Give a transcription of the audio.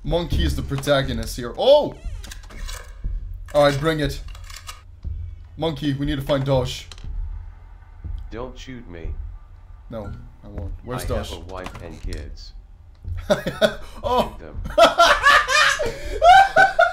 Monkey is the protagonist here. Oh! Alright, bring it. Monkey, we need to find Doge. Don't shoot me. No, I won't. Where's I Doge? have a wife and kids. Oh! Them.